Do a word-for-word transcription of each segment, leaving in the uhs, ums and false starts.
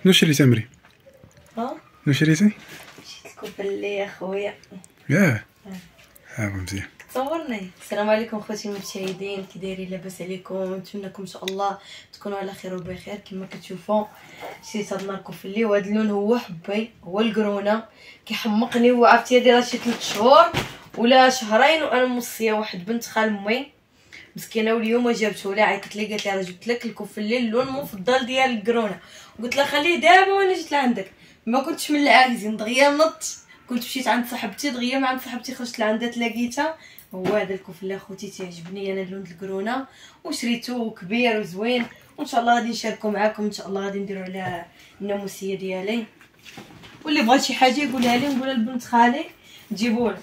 شنو شريتي مريم؟ ها شنو شريتي؟ شريت الكوبلي يا خويا. ياه ها مزيان. صورني. السلام عليكم خوتي المشاهدين، كي دايرين؟ لاباس عليكم؟ نتمنىكم ان شاء الله تكونوا على خير وبخير. كما كتشوفوا شريت هاد النهار كوفلي، وهذا اللون هو حبي، هو القرونه، كيحمقني. وعرفتي هادي راه شي ثلاث شهور ولا شهرين وانا موصيه واحد بنت خال امي مسكينه، واليوم جابته لها، عيطت لي قالت لي راه جبت لك الكوفلي اللون المفضل ديال القرونه. قلت لها خليه دابا وانا جيت لعندك. ما كنتش من العاجزين، دغيا نط كنت مشيت عند صاحبتي، دغيا مع عند صاحبتي خرجت لعندها تلاقيتها. هو هذا الكوفلي اخوتي تيعجبني انا لون القرونه، وشريته كبير وزوين، وان شاء الله غادي نشاركو معاكم. ان شاء الله غادي نديرو على الناموسيه ديالي، واللي بغى شي حاجه يقولها لي، نقولها لبنت خالي تجيبوه.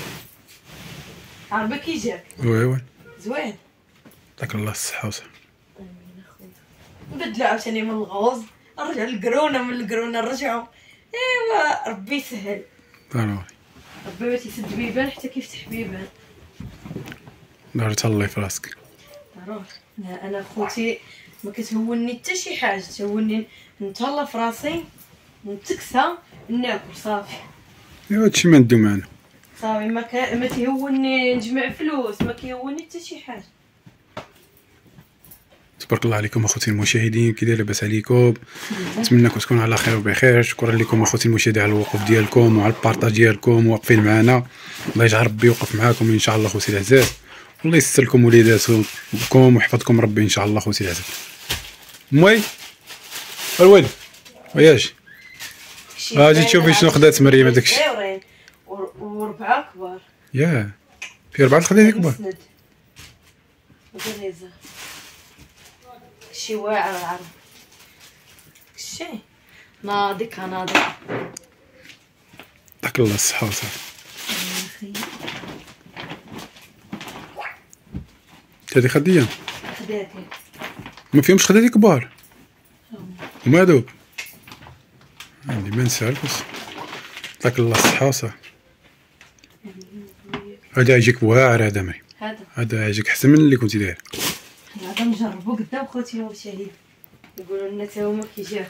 عربي كي جاك؟ وي وي زوين، يعطيك الله الصحه وصحه. امين اخويا. نبدلو عاوتاني من الغوز نرجع للقرونه، من القرونه نرجعو. ايوا ربي يسهل، ضروري ربي ما تيسد بيبان حتى كيفتح بيبان. ضروري تهلاي في راسك. ضروري. لا انا خوتي ما كتهونني حتى شي حاجه، تهونني نتهلا في راسي، نتكسى، ناكل صافي. ايوا هادشي ما ندو معنا صافي. ما ك... ما تيهونني نجمع فلوس، ما كيهونني حتى شي حاجه. تبارك الله عليكم اخوتي المشاهدين، كي داير؟ لاباس عليكم؟ نتمنىكم تكونوا على خير وبخير. شكرا لكم اخوتي المشاهدين على الوقوف ديالكم وعلى البارطاج ديالكم، واقفين معنا. الله يجعل ربي يوقف معاكم ان شاء الله اخوتي العزاز، والله يستر لكم وليداتكم ويحفظكم ربي ان شاء الله اخوتي العزاز. موي الوالد وياش اجي تشوفي شنو خدات مريم. هذاك الشيء وربعه كبار. ياه في اربعه خدات كبار. وغريزه شي واعر العرض، شي ناضي كناضي. يعطيك الله الصحه وصافي. هذه خديه خداتي ما فيهمش خداتي كبار هما هادوك. عندي ما نسالكش. يعطيك الله الصحه وصافي. هذا يجيك واعر هذا مريم، هذا هذا يجيك احسن من اللي كنتي داير. هذا نجربو قدام خوتي المشاهدين، يقولوا لنا تا هما كي جاك.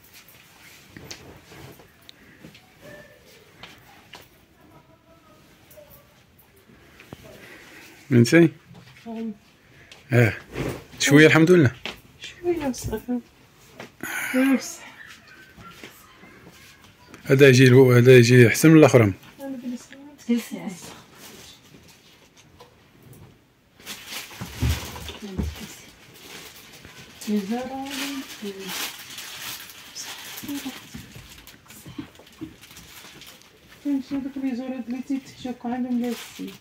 فهمتي؟ اه شويه الحمد لله، شويه صافي. هذا يجي هذا يجي احسن من الاخرين. فهمتي دوك لي زورات اللي تيتحشوك عندهم لابسين.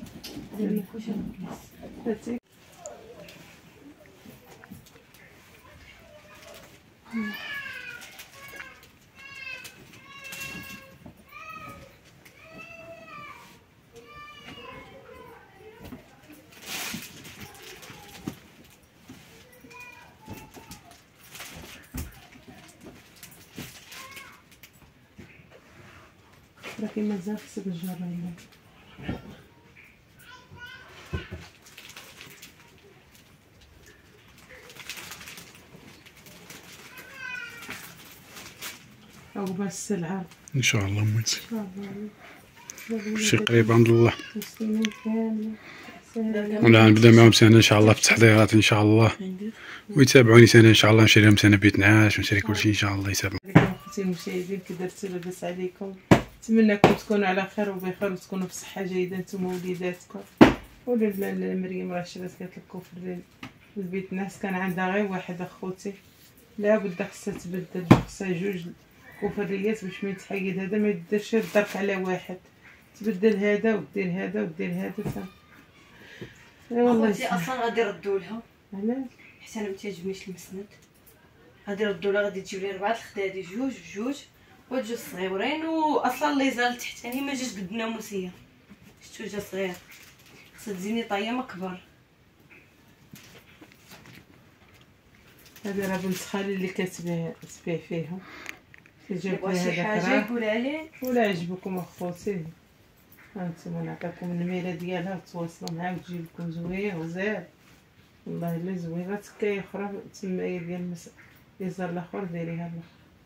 لكن مازال خصك تجربيها. عقبال السلعة ان شاء الله مويتي ان شاء الله. شي قريب عند الله. مسلمين كامل ولا نبدا معاهم سنه ان شاء الله في التحضيرات ان شاء الله، ويتابعوني سنه ان شاء الله. نشري لهم سنه بيت نعاش ونشري كلشي ان شاء الله. يتابعوا اخوتي المشاهدين، كي درتو لاباس عليكم؟ نتمنىكم تكونوا على خير وبخير وتكونوا بصحه جيده نتوما ووليداتكم. ولا مريم راه شرات قالت لكم في البيت ناس كان عندها غير واحد اخوتي، لا بد خصها تبدل، خصها جوج كفريات باش ما يتحيد هذا ما يديرش الضرك على واحد، تبدل هذا ودير هذا ودير هذا. فهم والله اختي اصلا غادي يردوا لها. علاش؟ حيت انا ما تعجبنيش المسند. غادي يردوا لها، غادي تجيب لي ربعه الخدادي، جوج جوج وجوج صغيورين. واصلا اللي زال تحتاني ما جاش قد الناموسيه، شتو جا صغير، خصها تزيني طيامه كبر. هذا راه بنت خالي اللي كتبيع تبيع فيهم، تجيب بغا شي حاجه يقول عليه. ولا عجبكم اخوتي هانتوما نعطيكم النميره ديالها تواصلوا معها وتجيب لكم زوين وزاد. والله الا زوينه. تكايه اخرى تما هي ديال المس... ديال الاخر ديريها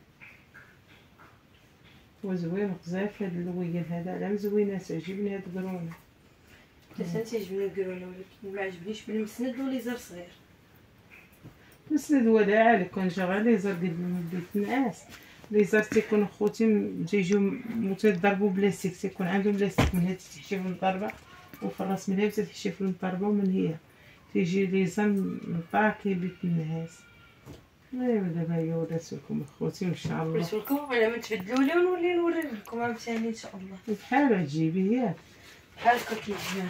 وزوين بزاف هاد اللوين هذا، على مزوينه تعجبني هاد القرونه. حتى تعجبني القرونه، ولكن ما عجبنيش بالمسند وليزر صغير. مسند ولا عالي كون جا غير ليزر ديال البيت نعاس. ليزر تيكون خوتي تيجيو متضربوا بلاستيك، تيكون عندهم بلاستيك من هاد تحشي في المضربه وفي الراس من هنا تحشي في المضربه ومن هي تيجي ليزر مطاكي بيت النعاس. ايوا دابا هي وريتلكم اخوتي ان شاء الله. وريتلكم على ما تبدلوا لي ونولي نوري لكم عاوتاني ان شاء الله. بحال تجيبي ياك بحال هكا كيجينا.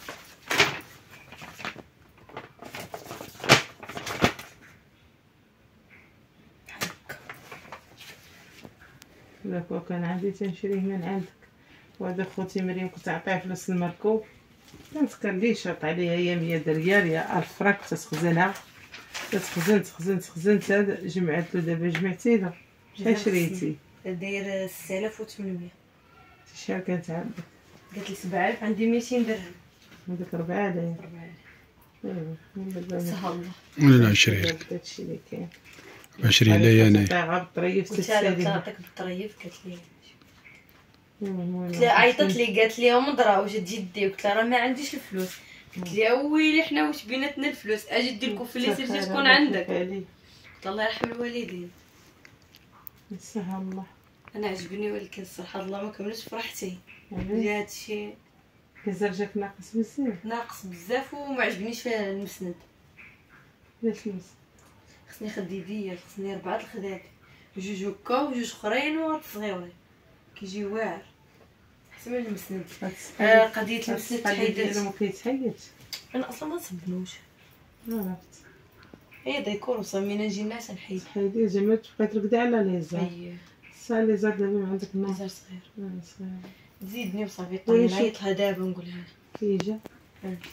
داك كان عندي تنشريه من عندك، وهذا خوتي مريم كنت عطيه فلوس المركوب، كانت لي شرط عليها هي مية ريال يا ألف فراك تتخزنها، تتخزن تخزن تخزن حتى جمعت له. دابا جمعتي له شحال شريتي؟ داير ستة آلاف وثمانمية. شحال كانت عندك؟ قالت لي سبعة آلاف، عندي ميتين درهم. عندك ربعة آلاف. ربعة آلاف. ايوا دابا سهل الله. ولا نشري لك هادشي اللي كاين. نشري ليا انا. غير بالطريف قلت لها تعطيك بالطريف، قالت لي المهم قلت لها عيطت لي قالت لي مضرا واش تجدي، قلت لها راه ما عنديش الفلوس. قلت لي ويلي حنا واش بيناتنا الفلوس، اجي دير لكم في لي سير تكون عندك. قلت الله يرحم الوالدين. يسهل الله. انا عجبني، ولكن الصراحه الله ما كملتش فرحتي ديال هادشي. كزر جاك ناقص بزاف. ناقص بزاف وما عجبنيش فيها المسند. علاش المسند؟ خصني خديديه، خصني اربعه الخداد، جوج هكا وجوج اخرين وهاد صغيورين كيجي واعر احسن من المسند. آه قضيه المسند تحيدات. ما كيتحيد. انا اصلا ما نصبنوش، عرفت هي ديكور وصمينا نجي الناس نحيد. تحيدي زعما تبقاي ترقدي على ليزر. اييه الساعه ليزر دابا ما عندك النار. ليزر صغير. اه صغير. زيدني وصافي طيب نعيطلها دابا نقولها كي جا فهمتي.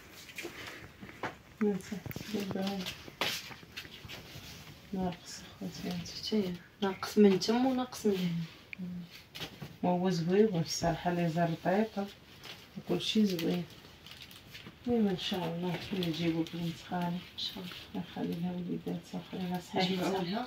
ناقص خوتي شتي ناقص من تم وناقص من هنا. وهو زوين الصراحه ليزر طيطه وكلشي زوين. ايوا ان شاء الله نجيبو بنت خالي ان شاء الله. نخلي لها وليدات وخليها صحيحه. نجمعوا لها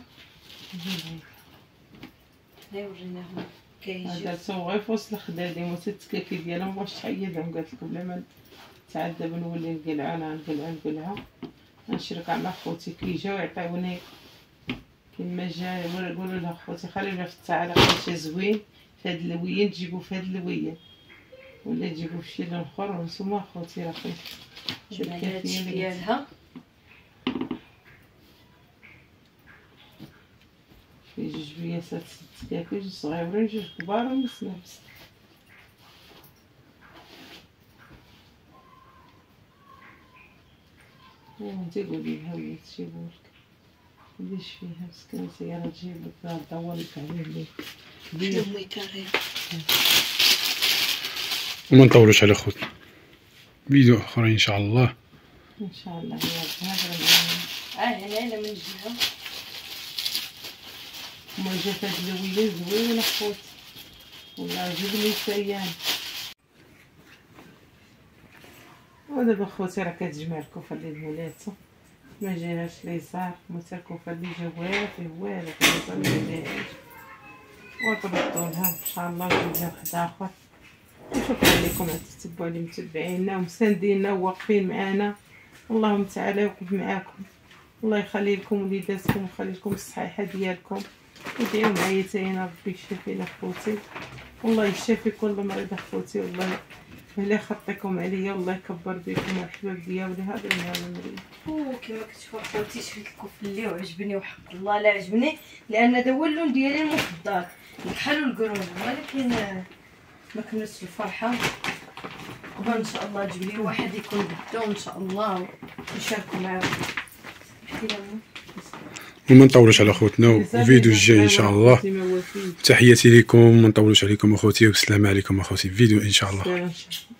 هاي وريناهم كيجيو. درتهم غير في وسط الخداديم وتتكاكي ديالهم واش تحيدهم. قالت لكم بلا ما تعذب نولي نقلعها نقلعها نقلعها نشركها مع خوتي كي جاو يعطيوني كيما جا. نقولوا لها خوتي خليونا في التعليق شي زوين في هاد اللوين تجيبو في هاد اللوين ولا تجيبو في شي لون اخر. وانتوما خوتي راه جبنا هادشي ديالها في جوج بياسات تتكاكي، جوج صغيورين جوج كبار ومسنين. انتي قولي لها ولي تجيبولك مديش فيها مسكينه سيارة تجيب لك راه طول لك عليه الليل. امي كاري وما نطولوش على خوتنا. فيديو اخرين ان شاء الله. ان شاء الله. يا هذا اه هنا هنا من الجهه ما جات هاد اللويه زوينه خوتي والله عجبني سيان. ودابا خوتي راه كتجمع الكوفه ديال مولاتو ما جاهاش ليزار مثلا الكوفه اللي جا وافي والو ليزار ما جاهاش. وطلبتو لها ان شاء الله نجيب لها واحد اخر. وشكرا لكم على التتبع اللي متبعينا ومساندينا وواقفين معانا. اللهم تعالى يوقف معاكم، الله يخلي لكم وليداتكم ويخلي لكم الصحيحه ديالكم. ودعيو معايا تاينا ربي يشافينا خوتي والله يشافي كل مريض خوتي. والله ملي خطيكم عليا والله يكبر بكم والحباب ديالي هذا النهار المريض. وكما كتشوفوا خوتي شفت لكم في اللي وعجبني وحق الله لا عجبني، لان هذا هو اللون ديالي المفضل الكحل والقرونه، ولكن ما كملتش الفرحه. وان شاء الله تجيب لي واحد يكون بدو ان شاء الله نشاركوا معاه. وما نطولوش على خوتنا وفيديو الجاي ان شاء الله. تحياتي لكم، ما نطولوش عليكم اخوتي، والسلام عليكم اخوتي. فيديو ان شاء الله.